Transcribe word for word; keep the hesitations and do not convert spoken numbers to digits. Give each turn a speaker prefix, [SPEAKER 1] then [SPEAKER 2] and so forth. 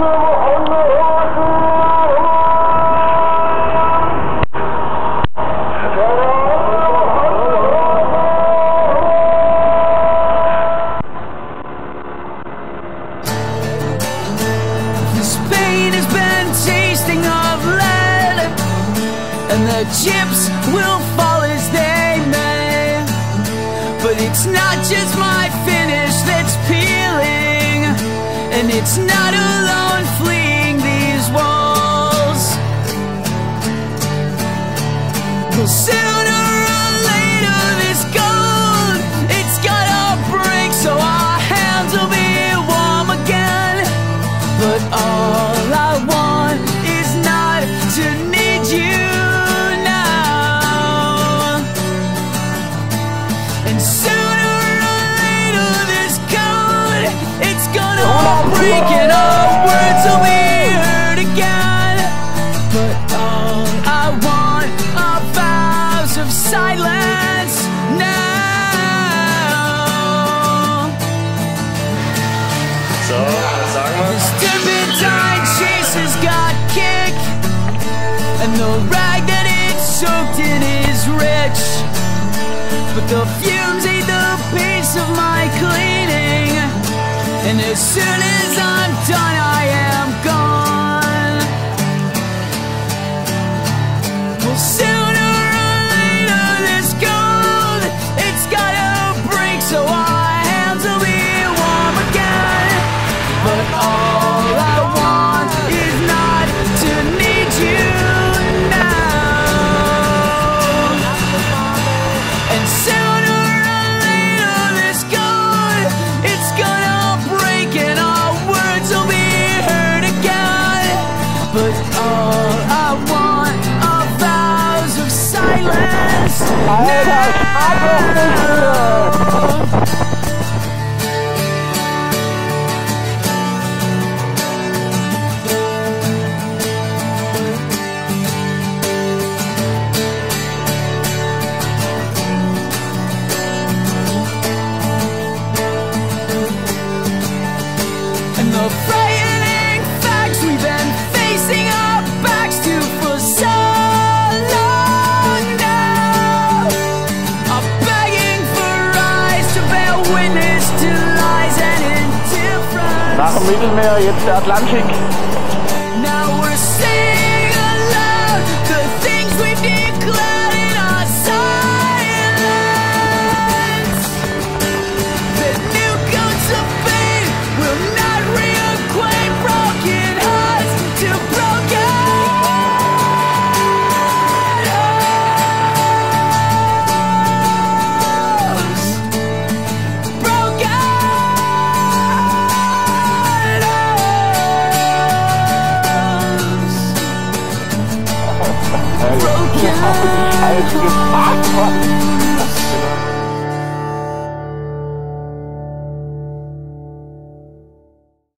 [SPEAKER 1] And the chips will fall as they may, but it's not just my finish that's peeling, and it's not alone fleeing these walls. Well, sooner or later this gold, it's gotta break, so our hands will be warm again. But all I want is not to need you. Breaking our words will be heard again, but all I want are vows of silence now.
[SPEAKER 2] So, was sagen wir?
[SPEAKER 1] This turpentine chase has got kick, and the rag that it's soaked in is rich, but the fumes ate the pace of my cleaning. And as soon as I'm done, I am gone. Well, sooner or later this gold, it's gotta break, so our hands will be warm again. But all I want is not to need you now. And sooner or later this gold, it's gonna and our words will be heard again, but all I want are vows of silence now. The frightening facts we've been facing our backs to for so long now are begging for eyes to bear witness to lies and indifference.
[SPEAKER 3] Nach dem Mittelmeer jetzt der Atlantik.
[SPEAKER 1] Now we're singing aloud the things we've declared in our silence. The new coats of pain will not reacquaint broken hearts to broken homes. Broken homes. Broken homes.